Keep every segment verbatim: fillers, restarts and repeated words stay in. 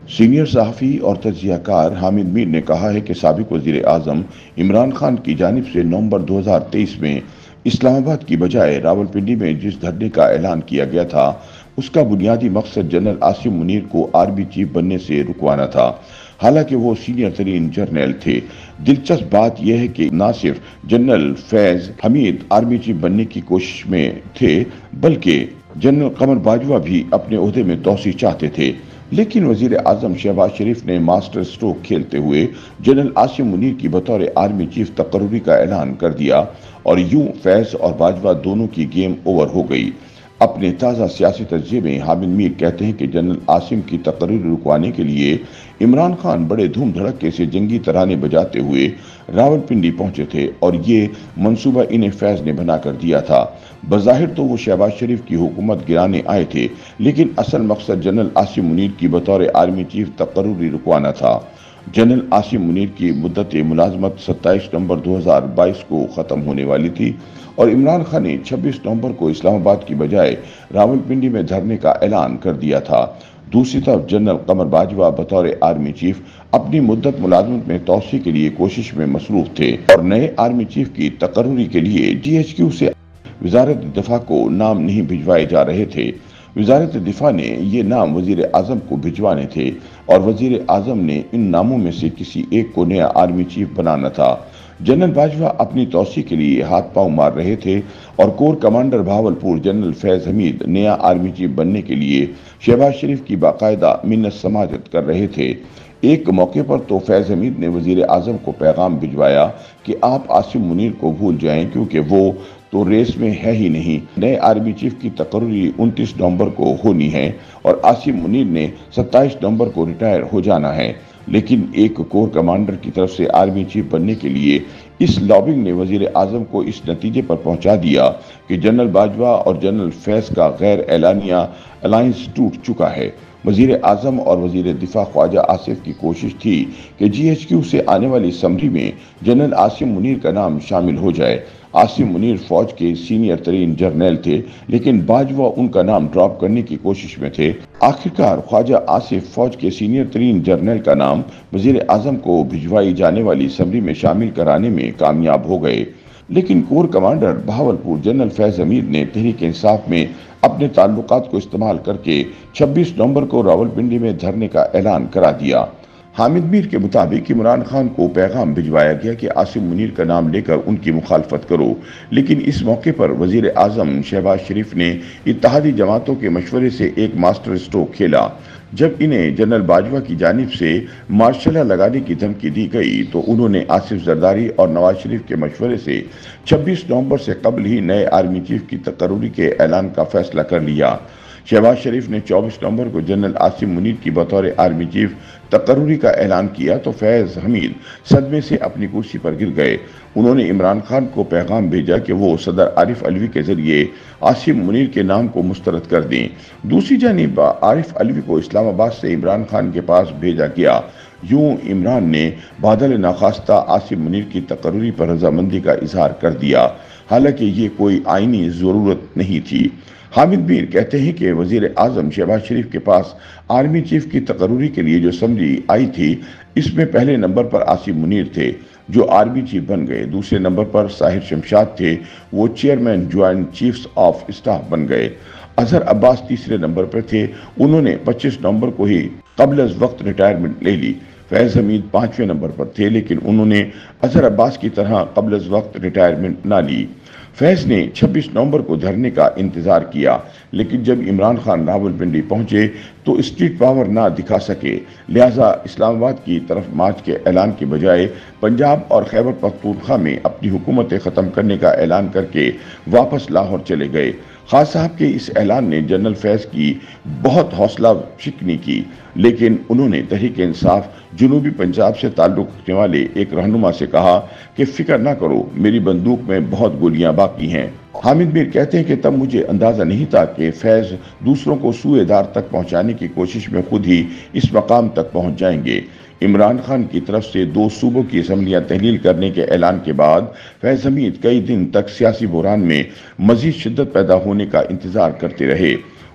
Senior सहाफ़ी और तज्ज़िया car Hamid Mir ने कहा है कि साबिक़ वज़ीर आज़म इमरान खान की जानिब से नवंबर दो हज़ार तेईस में इस्लामाबाद की बजाय रावलपिंडी में जिस धरने का ऐलान किया गया था, उसका बुनियादी मकसद जनरल आसिम मुनीर को आर्मी चीफ बनने से रुकवाना था। हालांकि वो सीनियर तरीन जर्नल थे। दिलचस्प बात यह है कि न सिर्फ General Faiz Hameed army chief बनने की कोशिश में थे, बल्कि जनरल कमर बाजवा भी अपने ओहदे में तोसी चाहते थे। लेकिन वजीर आजम शहबाज शरीफ ने मास्टर स्ट्रोक खेलते हुए जनरल आसिम मुनीर की बतौर आर्मी चीफ तकर्रुरी का ऐलान कर दिया और यूं फैज और बाजवा दोनों की गेम ओवर हो गई। अपने ताज़ा सियासी तज्ज़िये में हामिद मीर कहते हैं कि जनरल आसिम की तकर्रुरी रुकवाने के लिए इमरान खान बड़े धूम धड़के से जंगी तराने बजाते हुए रावलपिंडी पहुंचे थे और ये मंसूबा इन्हें फैज ने बना कर दिया था। बज़ाहिर तो वो शहबाज शरीफ की हुकूमत गिराने आए थे, लेकिन असल मकसद जनरल आसिम मुनीर की बतौर आर्मी चीफ तकर्रुरी रुकवाना था। जनरल आसिम मुनीर की मुद्दत मुलाजमत सत्ताईस नवंबर दो हज़ार बाईस को ख़त्म होने वाली थी और इमरान खान ने छब्बीस नवंबर को इस्लामाबाद की बजाय रावलपिंडी में धरने का ऐलान कर दिया था। दूसरी तरफ जनरल कमर बाजवा बतौर आर्मी चीफ अपनी मुद्दत मुलाजमत में तोसी के लिए कोशिश में मसरूफ थे और नए आर्मी चीफ की तकर्रुरी के लिए डी एच क्यू से वजारत दिफा को नाम नहीं भिजवाए जा रहे थे। वजारत दिफा ने ये नाम वजीर आजम को भिजवाने थे और वजीर आजम ने इन नामों में से किसी एक को नया आर्मी चीफ बनाना था। जनरल बाजवा अपनी तोसी के लिए हाथ पांव मार रहे थे और core commander Bahawalpur General Faiz Hameed नया आर्मी चीफ बनने के लिए शहबाज शरीफ की बाकायदा मिन्नत समाजत कर रहे थे। एक मौके पर तो फैज हमीद ने वजीर आजम को पैगाम भिजवाया कि आप आसिम मुनीर को भूल जाएं, क्योंकि वो तो रेस में है ही नहीं। नए आर्मी चीफ की तकर्रुरी उनतीस नवंबर को होनी है और आसिम मुनीर ने सत्ताईस नवंबर को रिटायर हो जाना है। लेकिन एक कोर कमांडर की तरफ से आर्मी चीफ बनने के लिए इस लॉबिंग ने वजीर आजम को इस नतीजे पर पहुंचा दिया कि जनरल बाजवा और जनरल फैज का गैर एलानिया अलायंस टूट चुका है। वजीर आजम और वजीर दिफा ख्वाजा आसिफ की कोशिश थी कि जी एच क्यू से आने वाली समरी में जनरल आसिम मुनीर का नाम शामिल हो जाए। आसिम मुनीर फौज के सीनियर तरीन जर्नल थे, लेकिन बाजवा उनका नाम ड्रॉप करने की कोशिश में थे। आखिरकार ख्वाजा आसिफ फौज के सीनियर तरीन जर्नल का नाम वजीर आजम को भिजवाई जाने वाली समरी में शामिल कराने में कामयाब हो गए। लेकिन core commander Bahawalpur General Faiz Hameed ने तहरीक इंसाफ में अपने ताल्लुकात को इस्तेमाल करके छब्बीस नवंबर को रावलपिंडी में धरने का ऐलान करा दिया। हामिद मीर के मुताबिक इमरान खान को पैगाम भिजवाया गया कि आसिम मुनीर का नाम लेकर उनकी मुखालफत करो, लेकिन इस मौके पर वजीर आजम शहबाज शरीफ ने इत्तेहादी जमातों के मशवरे से एक मास्टर स्ट्रोक खेला। जब इन्हें जनरल बाजवा की जानिब से मार्शल लगाने की धमकी दी गई तो उन्होंने आसिफ जरदारी और नवाज शरीफ के मशवरे से छब्बीस नवंबर से कबल ही नए आर्मी चीफ की तकर्रुरी के ऐलान का फैसला कर लिया। शहबाज शरीफ ने चौबीस नवंबर को जनरल आसिम मुनीर की बतौर आर्मी चीफ तकर्रुरी का ऐलान किया तो फैज हमीद सदमे से अपनी कुर्सी पर गिर गए। उन्होंने इमरान खान को पैगाम भेजा कि वो सदर आरिफ अलवी के जरिए आसिम मुनीर के नाम को मुस्तरद कर दें। दूसरी जानिब आरिफ अलवी को इस्लामाबाद से इमरान खान के पास भेजा गया। यूं इमरान ने बादल नाखास्ता आसिम मुनीर की तकर्रुरी पर रजामंदी का इजहार कर दिया, हालांकि ये कोई आईनी जरूरत नहीं थी। हामिद मीर कहते हैं कि वजीर आजम शहबाज शरीफ के पास आर्मी चीफ की तकर्रुरी के लिए जो समरी आई थी, इसमें पहले नंबर पर आसिम मुनीर थे जो आर्मी चीफ बन गए। दूसरे नंबर पर साहिर शमशाद थे, वो chairman joint chiefs of staff बन गए। अजहर अब्बास तीसरे नंबर पर थे, उन्होंने पच्चीस नवंबर को ही कबल वक्त रिटायरमेंट ले ली। फैज हमीद पांचवें नंबर पर थे, लेकिन उन्होंने अजहर अब्बास की तरह कबल वक्त रिटायरमेंट ना ली। फैज ने छब्बीस नवंबर को धरने का इंतजार किया, लेकिन जब इमरान खान रावलपिंडी पहुंचे तो स्ट्रीट पावर ना दिखा सके, लिहाजा इस्लामाबाद की तरफ मार्च के ऐलान के बजाय पंजाब और खैबर पख्तूनख्वा में अपनी हुकूमतें ख़त्म करने का ऐलान करके वापस लाहौर चले गए। खान साहब के इस ऐलान ने जनरल फैज की बहुत हौसला शिकनी की, लेकिन उन्होंने तहरीक इंसाफ जुनूबी पंजाब से ताल्लुक़ रखने वाले एक रहनुमा से कहा कि फिक्र ना करो, मेरी बंदूक में बहुत गोलियां बाकी हैं। हामिद मीर कहते हैं कि तब मुझे अंदाज़ा नहीं था कि फैज़ दूसरों को सूएदार तक पहुंचाने की कोशिश में खुद ही इस मकाम तक पहुंच जाएंगे। इमरान खान की तरफ से दो सूबों की असम्बलियां तहलील करने के ऐलान के बाद फैज हमीद कई दिन तक सियासी बुहरान में मजीद शिद्दत पैदा होने का इंतजार करते रहे।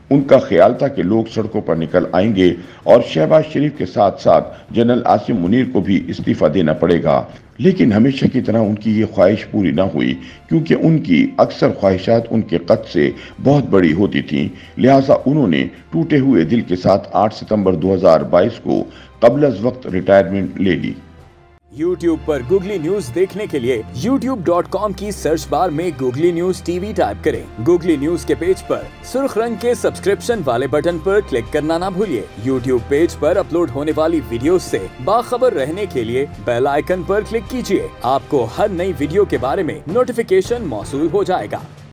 उनका ख्याल था कि लोग सड़कों पर निकल आएंगे और शहबाज शरीफ के साथ साथ जनरल आसिम मुनीर को भी इस्तीफा देना पड़ेगा। लेकिन हमेशा की तरह उनकी ये ख्वाहिश पूरी ना हुई, क्योंकि उनकी अक्सर ख्वाहिशात उनके कद से बहुत बड़ी होती थीं। लिहाजा उन्होंने टूटे हुए दिल के साथ आठ सितंबर दो हज़ार बाईस को कबल अज़ वक्त रिटायरमेंट ले ली। YouTube पर गूगली न्यूज देखने के लिए यूट्यूब डॉट कॉम की सर्च बार में गूगली न्यूज टीवी टाइप करें। गूगली न्यूज के पेज पर सुर्ख रंग के सब्सक्रिप्शन वाले बटन पर क्लिक करना ना भूलिए। YouTube पेज पर अपलोड होने वाली वीडियोस से बाखबर रहने के लिए बेल आइकन पर क्लिक कीजिए। आपको हर नई वीडियो के बारे में नोटिफिकेशन मौसूल हो जाएगा।